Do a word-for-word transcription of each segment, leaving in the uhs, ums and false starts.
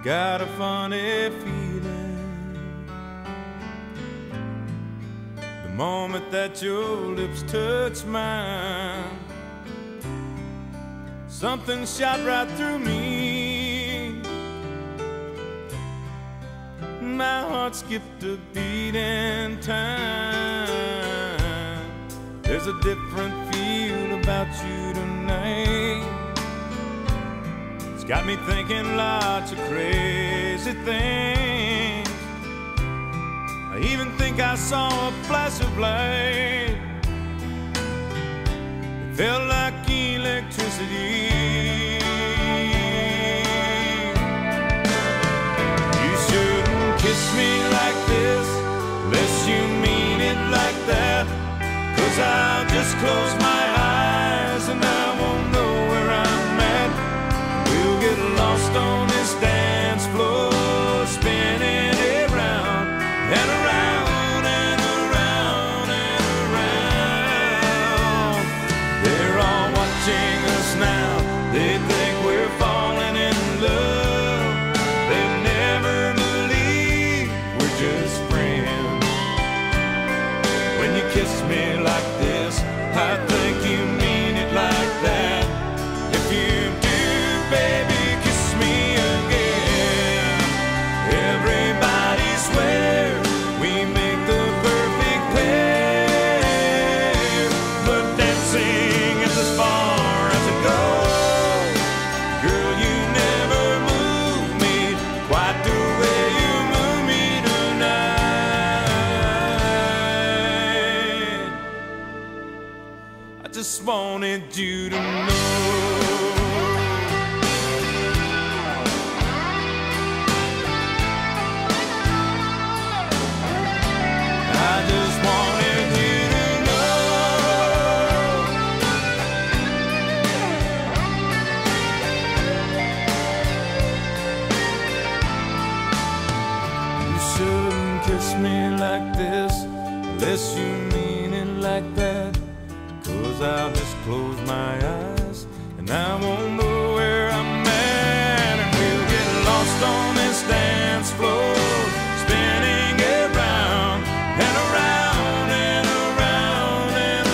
got a funny feeling the moment that your lips touch mine. Something shot right through me. My heart skipped a beat in time. There's a different feel about you tonight. It's got me thinking lots of crazy things. I even think I saw a flash of light. It felt like electricity. You shouldn't kiss me like this unless you mean it like that, 'cause I'll just close my eyes and I won't know where I'm at. We'll get lost on this dance floor, spinning around and around and around and around. They're all watching us now. They think we're falling in love. They never believe we're just friends. When you kiss me like this, I think you mean it like that. If you do, baby, kiss me again. Everybody swears we make the perfect pair, but dancing is as far as it goes. Girl, you never move me quite the way you move me tonight. I just wanted you to know. I just wanted you to know. You shouldn't kiss me like this unless you mean it like that, 'cause I'll just close my eyes and I won't know where I'm at. And we'll get lost on this dance floor, spinning around and around and around and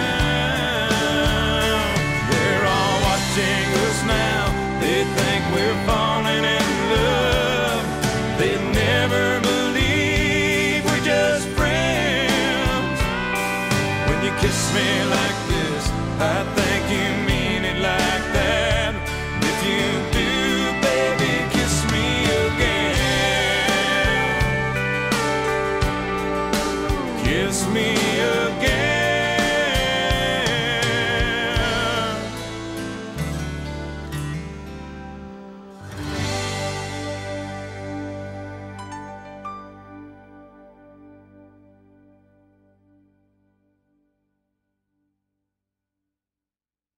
around. They're all watching us now. They think we're falling in love. They never believe we're just friends. When you kiss me like this, I think you mean it like that. And if you do, baby, kiss me again. Kiss me